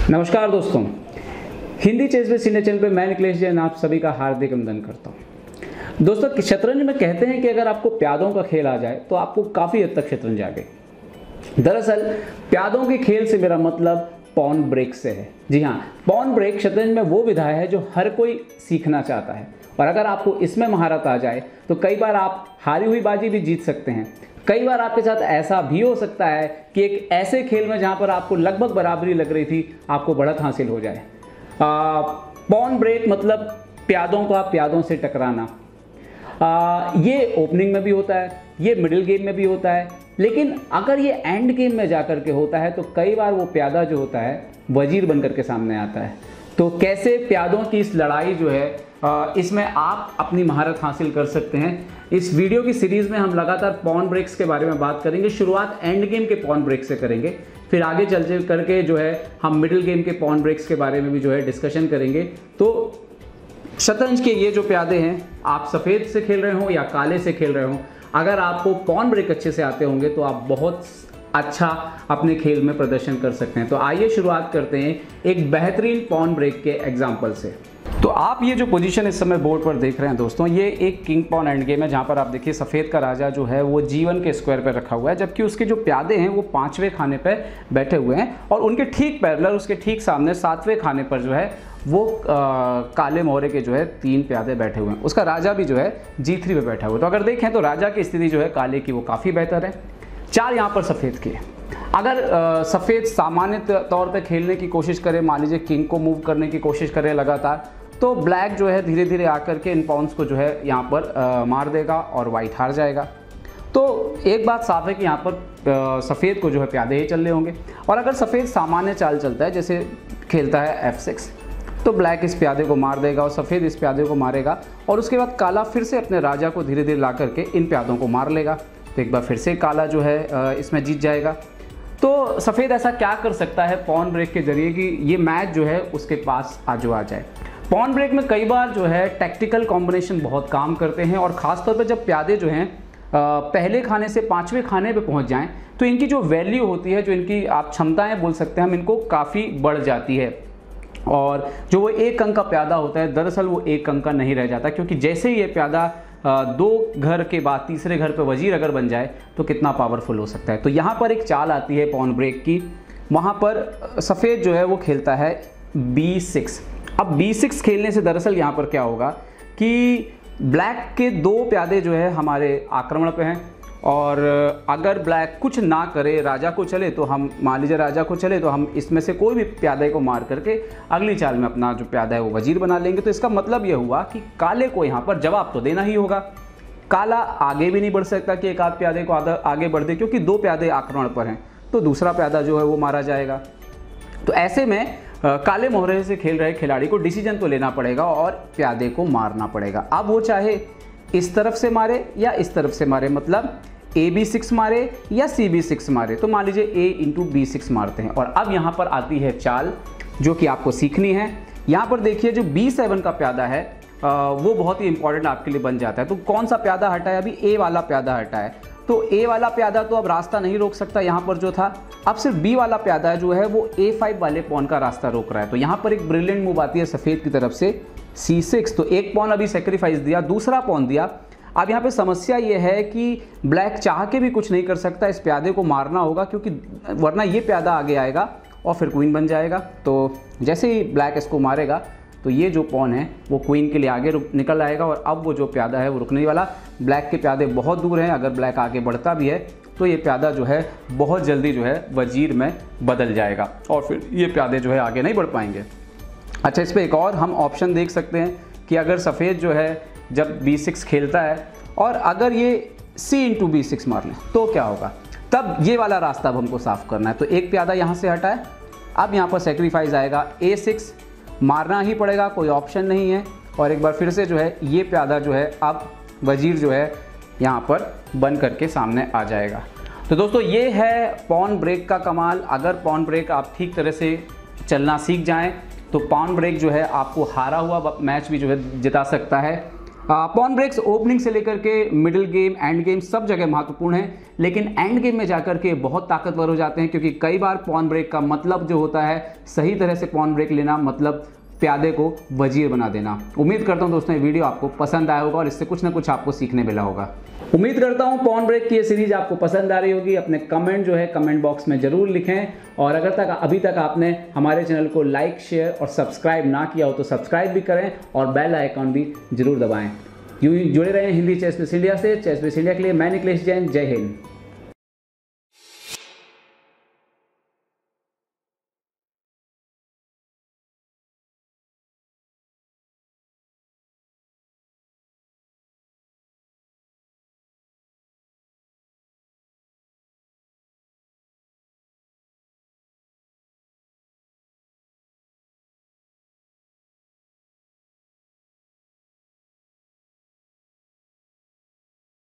नमस्कार दोस्तों, Hindi chess base India channel पे मैं निखिलेश जैन आप सभी का हार्दिक अभिनंदन करता हूँ। दोस्तों, शतरंज में कहते हैं कि अगर आपको प्यादों का खेल आ जाए तो आपको काफ़ी हद तक शतरंज आ गई। दरअसल प्यादों के खेल से मेरा मतलब पॉन ब्रेक से है। जी हाँ, पॉन ब्रेक शतरंज में वो विधा है जो हर कोई सीखना चाहता है, और अगर आपको इसमें महारत आ जाए तो कई बार आप हारी हुई बाजी भी जीत सकते हैं। कई बार आपके साथ ऐसा भी हो सकता है कि एक ऐसे खेल में जहां पर आपको लगभग बराबरी लग रही थी, आपको बढ़त हासिल हो जाए। पॉन ब्रेक मतलब प्यादों का प्यादों से टकराना। ये ओपनिंग में भी होता है, ये मिडिल गेम में भी होता है, लेकिन अगर ये एंड गेम में जाकर के होता है तो कई बार वो प्यादा जो होता है वजीर बनकर के सामने आता है। तो कैसे प्यादों की इस लड़ाई जो है इसमें आप अपनी महारत हासिल कर सकते हैं। इस वीडियो की सीरीज़ में हम लगातार पॉन ब्रेक्स के बारे में बात करेंगे। शुरुआत एंड गेम के पॉन ब्रेक से करेंगे, फिर आगे चल करके जो है हम मिडिल गेम के पॉन ब्रेक्स के बारे में भी जो है डिस्कशन करेंगे। तो शतरंज के ये जो प्यादे हैं, आप सफ़ेद से खेल रहे हो या काले से खेल रहे हो, अगर आपको पॉन ब्रेक अच्छे से आते होंगे तो आप बहुत अच्छा अपने खेल में प्रदर्शन कर सकते हैं। तो आइए शुरुआत करते हैं एक बेहतरीन पॉन ब्रेक के एग्जाम्पल से। तो आप ये जो पोजीशन इस समय बोर्ड पर देख रहे हैं दोस्तों, ये एक किंग पॉन एंड गेम है, जहाँ पर आप देखिए सफ़ेद का राजा जो है वो G1 के स्क्वायर पर रखा हुआ है, जबकि उसके जो प्यादे हैं वो 5वें खाने पर बैठे हुए हैं, और उनके ठीक पैरेलल उसके ठीक सामने 7वें खाने पर जो है वो काले मोहरे के जो है 3 प्यादे बैठे हुए हैं। उसका राजा भी जो है G3 पे बैठा हुआ है। तो अगर देखें तो राजा की स्थिति जो है काले की वो काफ़ी बेहतर है। 4 यहाँ पर सफ़ेद की है। अगर सफ़ेद सामान्य तौर पे खेलने की कोशिश करे, मान लीजिए किंग को मूव करने की कोशिश करे लगातार, तो ब्लैक जो है धीरे धीरे आकर के इन पॉन्स को जो है यहाँ पर मार देगा और वाइट हार जाएगा। तो एक बात साफ है कि यहाँ पर सफ़ेद को जो है प्यादे ही चल रहे होंगे, और अगर सफ़ेद सामान्य चाल चलता है, जैसे खेलता है F6, तो ब्लैक इस प्यादे को मार देगा और सफ़ेद इस प्यादे को मारेगा, और उसके बाद काला फिर से अपने राजा को धीरे धीरे ला करके इन प्यादों को मार लेगा। तो एक बार फिर से काला जो है इसमें जीत जाएगा। तो सफ़ेद ऐसा क्या कर सकता है पॉन ब्रेक के जरिए कि ये मैच जो है उसके पास आ जाए। पॉन ब्रेक में कई बार जो है टैक्टिकल कॉम्बिनेशन बहुत काम करते हैं, और ख़ासतौर पर जब प्यादे जो हैं पहले खाने से 5वें खाने पे पहुंच जाएं तो इनकी जो वैल्यू होती है, जो इनकी आप क्षमताएं बोल सकते हैं हम, इनको काफ़ी बढ़ जाती है। और जो वो 1 अंक का प्यादा होता है, दरअसल वो 1 अंक का नहीं रह जाता, क्योंकि जैसे ही ये प्यादा 2 घर के बाद तीसरे घर पे वजीर अगर बन जाए तो कितना पावरफुल हो सकता है। तो यहाँ पर एक चाल आती है पॉन ब्रेक की। वहाँ पर सफ़ेद जो है वो खेलता है B6। अब B6 खेलने से दरअसल यहाँ पर क्या होगा कि ब्लैक के 2 प्यादे जो है हमारे आक्रमण पे हैं, और अगर ब्लैक कुछ ना करे, राजा को चले, तो हम मान लीजिए राजा को चले तो हम इसमें से कोई भी प्यादे को मार करके अगली चाल में अपना जो प्यादा है वो वजीर बना लेंगे। तो इसका मतलब ये हुआ कि काले को यहाँ पर जवाब तो देना ही होगा। काला आगे भी नहीं बढ़ सकता कि एक आध प्यादे को आगे बढ़ दे, क्योंकि 2 प्यादे आक्रमण पर हैं, तो दूसरा प्यादा जो है वो मारा जाएगा। तो ऐसे में काले मोहरे से खेल रहे खिलाड़ी को डिसीजन तो लेना पड़ेगा और प्यादे को मारना पड़ेगा। अब वो चाहे इस तरफ से मारे या इस तरफ से मारे, मतलब AB6 मारे या CB6 मारे। तो मान लीजिए A × B6 मारते हैं, और अब यहाँ पर आती है चाल जो कि आपको सीखनी है। यहाँ पर देखिए जो B7 का प्यादा है वो बहुत ही इंपॉर्टेंट आपके लिए बन जाता है। तो कौन सा प्यादा हटा है? अभी A वाला प्यादा हटा है, तो A वाला प्यादा तो अब रास्ता नहीं रोक सकता यहाँ पर जो था। अब सिर्फ B वाला प्यादा जो है वो A5 वाले पॉन का रास्ता रोक रहा है। तो यहाँ पर एक ब्रिलियंट मूव आती है सफ़ेद की तरफ से C6। तो एक पॉन अभी सेक्रीफाइस दिया, दूसरा पॉन दिया। अब यहाँ पे समस्या ये है कि ब्लैक चाह के भी कुछ नहीं कर सकता, इस प्यादे को मारना होगा, क्योंकि वरना ये प्यादा आगे आएगा और फिर क्वीन बन जाएगा। तो जैसे ही ब्लैक इसको मारेगा तो ये जो पॉन है वो क्वीन के लिए आगे निकल आएगा, और अब वो जो प्यादा है वो रुकने वाला। ब्लैक के प्यादे बहुत दूर हैं, अगर ब्लैक आगे बढ़ता भी है तो ये प्यादा जो है बहुत जल्दी जो है वजीर में बदल जाएगा, और फिर ये प्यादे जो है आगे नहीं बढ़ पाएंगे। अच्छा, इस पर एक और हम ऑप्शन देख सकते हैं कि अगर सफ़ेद जो है जब B6 खेलता है और अगर ये C × B6 मार लें तो क्या होगा। तब ये वाला रास्ता अब हमको साफ करना है। तो एक प्यादा यहाँ से हटा है, अब यहाँ पर सेक्रीफाइस आएगा A6, मारना ही पड़ेगा, कोई ऑप्शन नहीं है। और एक बार फिर से जो है ये प्यादा जो है अब वजीर जो है यहाँ पर बन करके सामने आ जाएगा। तो दोस्तों ये है पॉन ब्रेक का कमाल। अगर पॉन ब्रेक आप ठीक तरह से चलना सीख जाएं तो पॉन ब्रेक जो है आपको हारा हुआ मैच भी जो है जिता सकता है। पॉन ब्रेक्स ओपनिंग से लेकर के मिडिल गेम, एंड गेम सब जगह महत्वपूर्ण है, लेकिन एंड गेम में जाकर के बहुत ताकतवर हो जाते हैं, क्योंकि कई बार पॉन ब्रेक का मतलब जो होता है सही तरह से पॉन ब्रेक लेना, मतलब प्यादे को वजीर बना देना। उम्मीद करता हूं दोस्तों ये वीडियो आपको पसंद आया होगा और इससे कुछ ना कुछ आपको सीखने मिला होगा। उम्मीद करता हूं पॉन ब्रेक की ये सीरीज आपको पसंद आ रही होगी। अपने कमेंट जो है कमेंट बॉक्स में जरूर लिखें, और अगर अभी तक आपने हमारे चैनल को लाइक, शेयर और सब्सक्राइब ना किया हो तो सब्सक्राइब भी करें और बेल आइकॉन भी जरूर दबाएं। यूं जुड़े रहें हिंदी चेस विद इंडिया से। चेस विद इंडिया के लिए मैं निखिलेश जैन, जय हिंद।